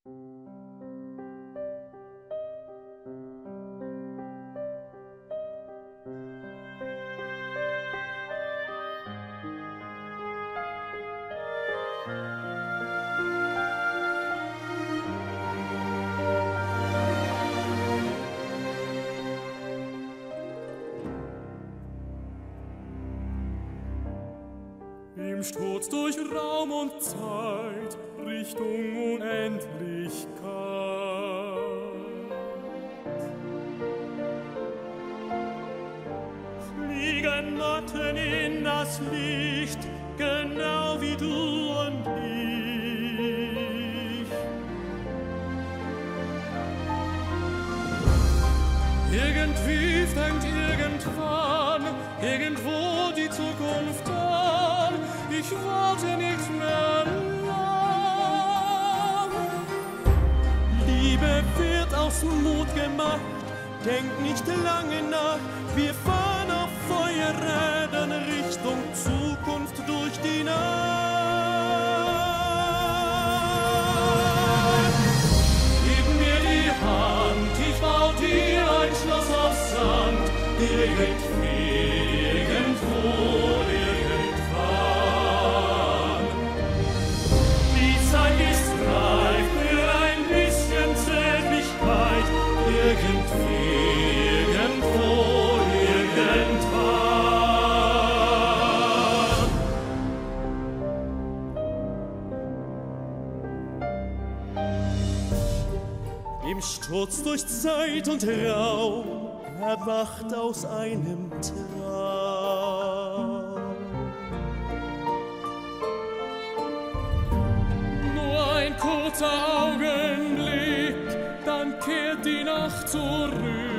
Im Sturz durch Raum und Zeit, Richtung Unendlichkeit. Fliegen Motten in das Licht, genau wie du und ich. Irgendwie fängt irgendwann, irgendwo die Zukunft an. Ich warte nicht mehr lang. Liebe wird aus Mut gemacht, denk nicht lange nach. Wir fahren auf Feuerrädern Richtung Zukunft durch die Nacht. Gib mir die Hand, ich bau dir ein Schloss aus Sand. Irgendwo, irgendwann. Die Zeit ist reif für ein bisschen Zärtlichkeit. Irgendwie, irgendwo, irgendwann. Im Sturz durch Zeit und Raum, erwacht aus einem Traum. Nur ein kurzer Augenblick, dann kehrt die Nacht zurück.